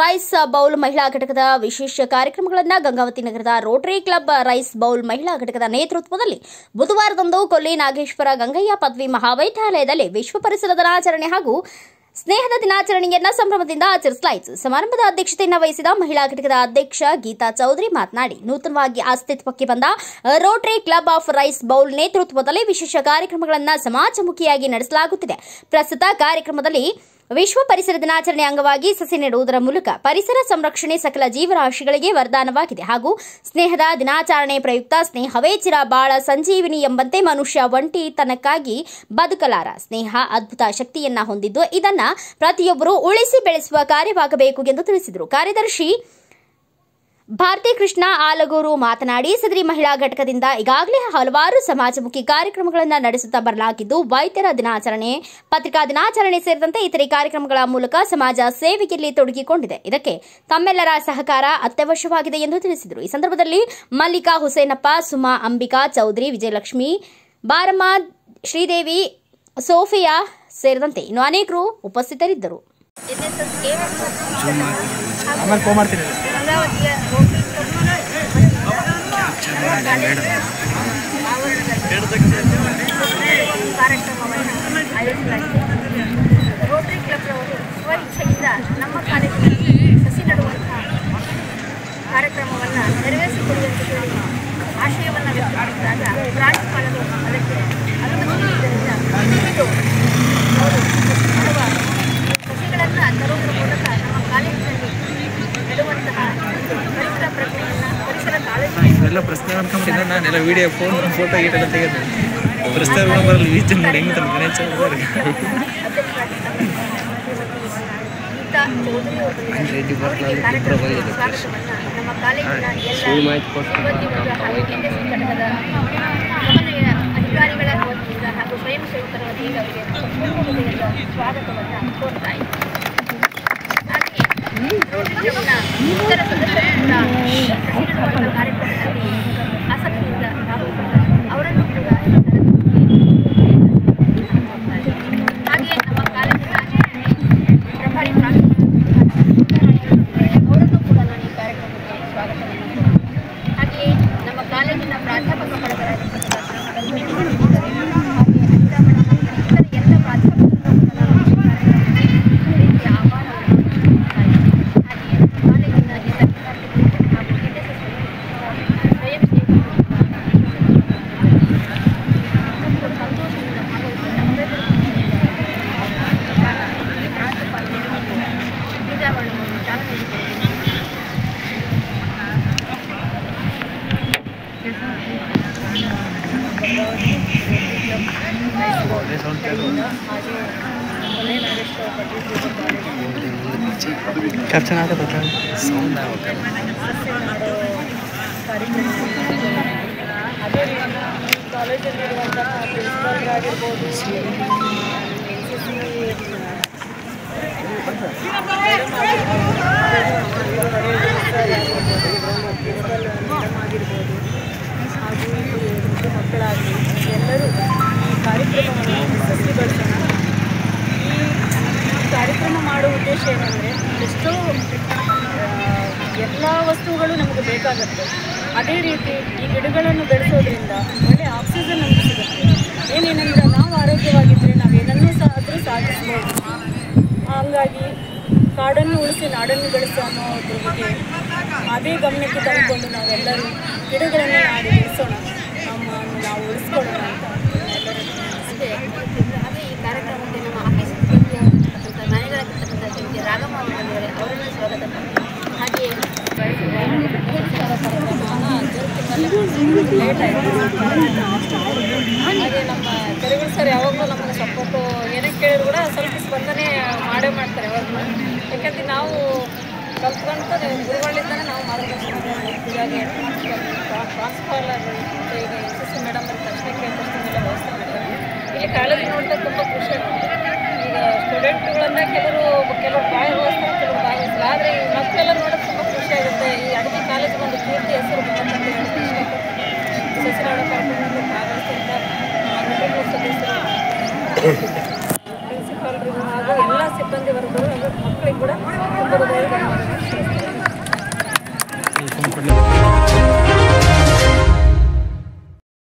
Rice bowl ಮಹಿಳಾ ಘಟಕದ ವಿಶೇಷ ಕಾರ್ಯಕ್ರಮಗಳನ್ನು ಗಂಗಾವತಿ ನಗರದ ರೋಟರಿ ಕ್ಲಬ್ ರೈಸ್ ಬೌಲ್ ಮಹಿಳಾ ಘಟಕದ ನೇತೃತ್ವದಲ್ಲಿ ಬುಧವಾರದಂದು ಕೊಲ್ಲಿ ನಾಗೇಶ್ವರ ಗಂಗಯ್ಯ ಪದವಿ ಮಹಾವಿದ್ಯಾಲಯದಲ್ಲಿ ವಿಶ್ವ ಪರಿಸರ ದಿನಾಚರಣೆ ಹಾಗೂ ಸ್ನೇಹದ ದಿನಾಚರಣೆಯನ್ನ ಸಂಭ್ರಮದಿಂದ ಆಚರಿಸಲಾಯಿತು. ಸಮಾರಂಭದ ಅಧ್ಯಕ್ಷತೆಯನ್ನು ವಹಿಸಿದ ಮಹಿಳಾ ಘಟಕದ ಅಧ್ಯಕ್ಷ ಗೀತಾ ಚೌಧರಿ ಮಾತನಾಡಿ, ನೂತನವಾಗಿ ಅಸ್ತಿತ್ವಕ್ಕೆ ಬಂದ rotary club of rice bowl ನೇತೃತ್ವದಲ್ಲಿ ವಿಶೇಷ ಕಾರ್ಯಕ್ರಮಗಳನ್ನು ಸಮಾಜಮುಖಿಯಾಗಿ ನಡೆಸಲಾಗುತ್ತಿದೆ. ಪ್ರಸ್ತುತ ಕಾರ್ಯಕ್ರಮದಲ್ಲಿ ವಿಶ್ವ ಪರಿಸರ ದಿನಾಚರಣೆ ಅಂಗವಾಗಿ ಸಸಿ ನೆಡುವುದರ ಮೂಲಕ ಪರಿಸರ ಸಂರಕ್ಷಣೆ ಸಕಲ ಜೀವರಾಶಿಗಳಿಗೆ ವರದಾನವಾಗಿದೆ ಹಾಗೂ ಸ್ನೇಹದ ದಿನಾಚರಣೆ ಪ್ರಯುಕ್ತ ಸ್ನೇಹವೇ ಚಿರಬಾಳ ಸಂಜೀವಿನಿ ಎಂಬಂತೆ ಮನುಷ್ಯ ಒಂಟಿತನಕ್ಕಾಗಿ ಬದುಕಲಾರ. ಸ್ನೇಹ ಅದ್ಭುತ ಶಕ್ತಿಯನ್ನ ಹೊಂದಿದ್ದು ಇದನ್ನ ಪ್ರತಿಯೊಬ್ಬರು ಉಳಿಸಿ ಬೆಳೆಸುವ ಕಾರ್ಯವಾಗಬೇಕು ಎಂದು ತಿಳಿಸಿದರು. ಕಾರ್ಯದರ್ಶಿ ಭಾರತಿ ಕೃಷ್ಣ ಆಲಗೂರು ಮಾತನಾಡಿ, ಸದರಿ ಮಹಿಳಾ ಘಟಕದಿಂದ ಈಗಾಗಲೇ ಹಲವಾರು ಸಮಾಜಮುಖಿ ಕಾರ್ಯಕ್ರಮಗಳನ್ನು ನಡೆಸುತ್ತಾ ಬರಲಾಗಿದ್ದು, ವೈದ್ಯರ ದಿನಾಚರಣೆ, ಪತ್ರಿಕಾ ದಿನಾಚರಣೆ ಸೇರಿದಂತೆ ಇತರೆ ಕಾರ್ಯಕ್ರಮಗಳ ಮೂಲಕ ಸಮಾಜ ಸೇವೆಯಲ್ಲಿ ತೊಡಗಿಕೊಂಡಿದೆ. ಇದಕ್ಕೆ ತಮ್ಮೆಲ್ಲರ ಸಹಕಾರ ಅತ್ಯವಶ್ಯವಾಗಿದೆ ಎಂದು ತಿಳಿಸಿದರು. ಈ ಸಂದರ್ಭದಲ್ಲಿ ಮಲ್ಲಿಕಾ ಹುಸೇನಪ್ಪ, ಸುಮಾ ಅಂಬಿಕಾ ಚೌಧರಿ, ವಿಜಯಲಕ್ಷ್ಮಿ, ಬಾರಮ್ಮ, ಶ್ರೀದೇವಿ, ಸೋಫಿಯಾ ಸೇರಿದಂತೆ ಇನ್ನು ಅನೇಕರು ಉಪಸ್ಥಿತರಿದ್ದರು. ರೋಟರಿ ಕ್ಲಬ್ ರವರು ಸ್ವ ಇಚ್ಛೆಯಿಂದ ನಮ್ಮ ಕಾಲೇಜಿನಲ್ಲಿ ಸಸಿ ನೆಡುವಂತಹ ಕಾರ್ಯಕ್ರಮವನ್ನು ನೆರವೇರಿಸಿಕೊಡುವಂತೆ ಹೇಳಿ ಆಶಯವನ್ನು ವ್ಯಕ್ತಪಡಿಸಿದಾಗ ಪ್ರಾಂಶುಪಾಲರು ಅದಕ್ಕೆ ಅನುಮತಿಸಿದ್ದರಿಂದ ಇಂದು ಅವರು ಸಸಿಗಳನ್ನು ತರುವುದರ ಮೂಲಕ ನಮ್ಮ ಕಾಲೇಜಿನಲ್ಲಿ ನೆಡುವಂತಹ ಪರಿಸರ ಪ್ರಜ್ಞೆಯನ್ನು, ಪರಿಸರ ಕಾಳಜಿ ಪ್ರಶ್ನೆ ಅನ್ಕೊಂಬಿಟ್ಟಿದ್ದೆ ನಾನೆಲ್ಲ ವಿಡಿಯೋ ಫೋಟೋ ಗೀಟೆಲ್ಲ ತೆಗೆದು ಪ್ರಶ್ನೆ ಬರಲಿ ಈಚೆ ನೋಡಿ ಹೆಂಗೆ ಗಣೇಶ ನಮ್ಮ ಕಾಲೇಜಿನ ಅಧಿಕಾರಿಗಳ ವತಿಯಿಂದ ಹಾಗೂ ಸ್ವಯಂ ಸೇವಕರ ವತಿಯಿಂದ ಅವರಿಗೆ ಸ್ವಾಗತವನ್ನು ಕೋರ್ತಾ ಇದ್ದಾರೆ. ಇತರ ಸದಸ್ಯರು ಕೂಡ ಕಾರ್ಯಕ್ರಮದಲ್ಲಿ ಆಸಕ್ತಿಯಿಂದ ಭಾಗವಹಿಸಿದ್ದಾರೆ. ಅವರನ್ನು ಕೂಡ ಹಾಗೆಯೇ ನಮ್ಮ ಕಾಲೇಜಿನ ಪ್ರಭಾರಿ ಅವರನ್ನು ಕೂಡ ನಾನು ಈ ಕಾರ್ಯಕ್ರಮಕ್ಕೆ ಸ್ವಾಗತವನ್ನು ಹಾಗೆಯೇ ನಮ್ಮ ಕಾಲೇಜಿನ ಪ್ರಾಧ್ಯಾಪಕ ಬಳಗರಾಗಿರ್ತಕ್ಕಂಥ ಎಲ್ಲ ಪ್ರಾಧ್ಯಾಪಕರು ಕ್ಯಾಪ್ಷನ್ ಆಗತ್ತೆ ಸೌಂಡ್ ಅದೇ ರೀತಿ ಕಾಲೇಜಲ್ಲಿರುವಂತಹ ಪ್ರಿನ್ಸಿಪಾಲ್ಗಳಾಗಿರ್ಬೋದು, ಆಗಿರ್ಬೋದು ಹಾಗೂ ಮಕ್ಕಳಾಗಲಿ ಎಲ್ಲರೂ ಈ ಕಾರ್ಯಕ್ರಮವನ್ನು ಯಶಸ್ವಿಗೊಳಿಸೋಣ. ಈ ಕಾರ್ಯಕ್ರಮ ಮಾಡುವ ಉದ್ದೇಶ ಏನಂದರೆ, ಎಷ್ಟೋ ಎಲ್ಲ ವಸ್ತುಗಳು ನಮಗೆ ಬೇಕಾಗುತ್ತೆ. ಅದೇ ರೀತಿ ಈ ಗಿಡಗಳನ್ನು ಬೆಳೆಸೋದ್ರಿಂದ ಒಳ್ಳೆಯ ಆಕ್ಸಿಜನ್ ನಮಗೆ ಸಿಗುತ್ತೆ. ಏನೇನೆಂದರೆ ನಾವು ಆರೋಗ್ಯವಾಗಿದ್ದರೆ ನಾವು ಏನನ್ನೂ ಆದರೂ ಸಾಧಿಸ್ಬೋದು. ಹಾಗಾಗಿ ಕಾಡನ್ನು ಉಳಿಸಿ ನಾಡನ್ನು ಬೆಳೆಸೋ ಅನ್ನೋದ್ರ ಬಗ್ಗೆ ಅದೇ ಗಮನಕ್ಕೆ ತಂದುಕೊಂಡು ನಾವೆಲ್ಲರೂ ಗಿಡಗಳನ್ನು ನಾಡಿ ಬೆಳೆಸೋಣ, ನಮ್ಮನ್ನು ನಾವು ಉಳಿಸ್ಕೊಳ್ಳೋಣ ಅಂತ ಹಾಗೆ ಈ ಕಾರ್ಯಕ್ರಮಕ್ಕೆ ನಮ್ಮ ಆಫೀಸ್ ಮನೆಗಳಾಗಿರ್ತಕ್ಕಂಥ ಶ್ರೀಮತಿ ರಾಗಮ್ಮ ಬಂದಿದ್ದಾರೆ, ಅವರನ್ನು ಸ್ವಾಗತ ಮಾಡ್ತೀವಿ. ಹಾಗೆಯೇ ಲೇಟ್ ಆಯಿತು. ಹಾಗೆ ನಮ್ಮ ತೆರಿಗೆ ಸರ್ ಯಾವಾಗಲೂ ನಮಗೆ ಸಪೋರ್ಟು ಏನೇ ಕೇಳಿದ್ರು ಕೂಡ ಸ್ವಲ್ಪ ಸ್ಪಂದನೆ ಮಾಡೇ ಮಾಡ್ತಾರೆ ಯಾವಾಗಲೂ. ಯಾಕಂದರೆ ನಾವು ಕಲ್ತ್ಕೊಂತ ಗುರುಗಳಿಂದಲೇ ನಾವು ಮಾರ್ಗದರ್ಶನ ಹೀಗಾಗಿ ಟ್ರಾನ್ಸ್ಫಾಲರ್ ಮತ್ತು ಈಗ SSC ಮೇಡಮ್ ಅವ್ರ ತಕ್ಷಣಕ್ಕೆ ಎಲ್ಲ ವ್ಯವಸ್ಥೆ ಮಾಡಿದ್ದಾರೆ. ಇಲ್ಲಿ ಕಾಲೇಜ್ ನೋಡಿದ್ರೆ ತುಂಬ ಖುಷಿ ಆಗುತ್ತೆ. ಈಗ ಸ್ಟೂಡೆಂಟ್ಗಳನ್ನ ಕೆಲವರು ಭಾಗವಹಿಸ್ತಾರೆ, ಕೆಲವರು ಭಾಗವಹಿಸಲ್ಲ. ಆದರೆ ಈ ಮಕ್ಕಳೆಲ್ಲ ನೋಡೋದು ತುಂಬ ಖುಷಿ ಆಗುತ್ತೆ. ಈ ಅಡುಗೆ ಕಾಲೇಜಿಗೆ ಒಂದು ಪೂರ್ತಿ ಹೆಸರು ಬರುತ್ತೆ. ಸಸಿನಾಡ ಕಾರ್ಯಕ್ರಮದಲ್ಲಿ ಭಾಗವಹಿಸಿದ ಸದಸ್ಯರು, ಪ್ರಿನ್ಸಿಪಾಲ್ರಿಗೂ ಹಾಗೂ ಎಲ್ಲ ಸಿಬ್ಬಂದಿ ವರ್ಗಗಳು ಹಾಗೂ ಮಕ್ಕಳು ಕೂಡ ತುಂಬ ಹೃದಯದ ಧನ್ಯವಾದಗಳು.